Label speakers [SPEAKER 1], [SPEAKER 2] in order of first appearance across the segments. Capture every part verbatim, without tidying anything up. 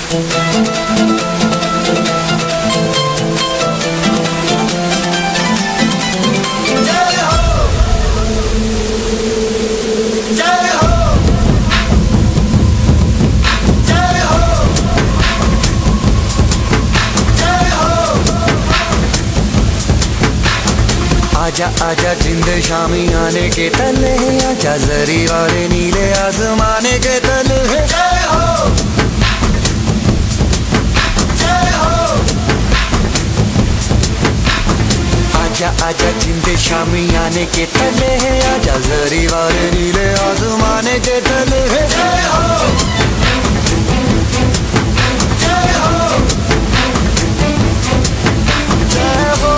[SPEAKER 1] आजा आजा जिंद शामी आने के तले, आजा जरी वाले नीले आसमाने के तले। जय हो जय हो। आजा आजा जिंद शामी आने के तले, आजा जरी वाले नीले आसमाने के तले। जय हो जय हो जय हो।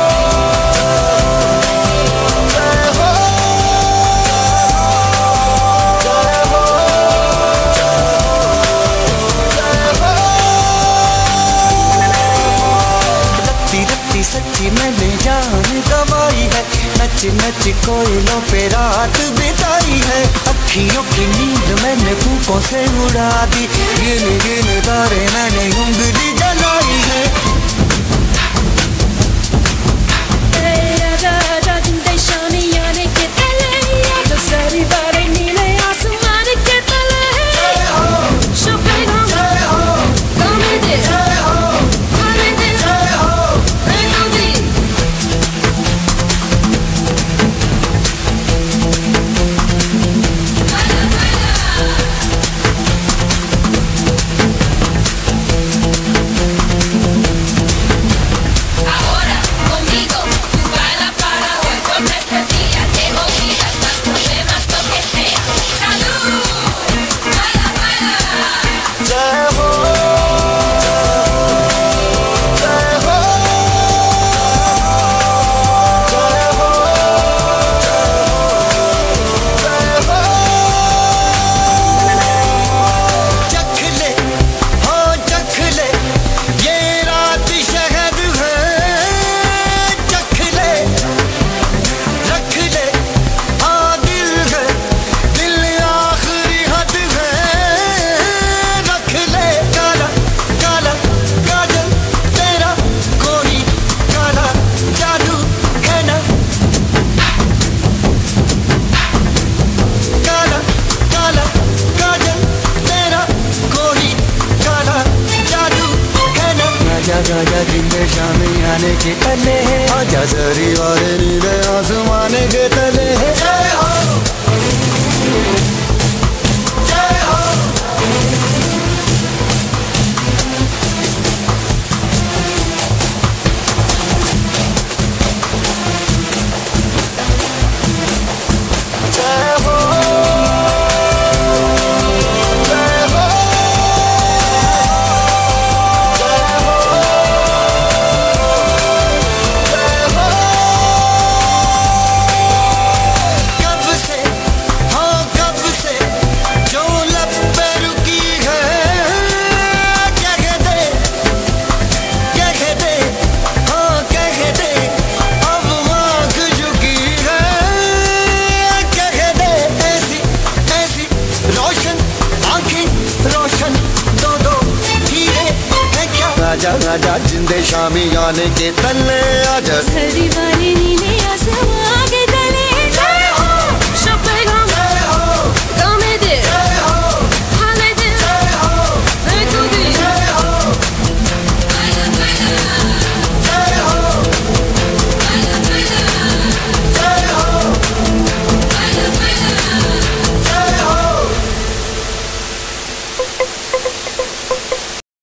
[SPEAKER 1] सच्ची मैंने जान गवाई है, नच नच कोयलों पे रात बिताई है। अखियों की नींद मैंने फूकों से उड़ा दी, गिन गिन तारे मैंने उंगली जलाई है। आजा आजा जिंदे शामी आने के तले, आजा सारी बारें नीले आसमान के तले। जय हो शुक्रिया जय हो गाने दे जय हो गाने दे जय हो। आजा जिंदे शामी आने के तले, आजा जरी वाले नीले आसमाने के तले। जय हो जय हो। जय हो आजा आजा जिंदे शामी आने के तले, आजा
[SPEAKER 2] सारी वाले नीले आसमान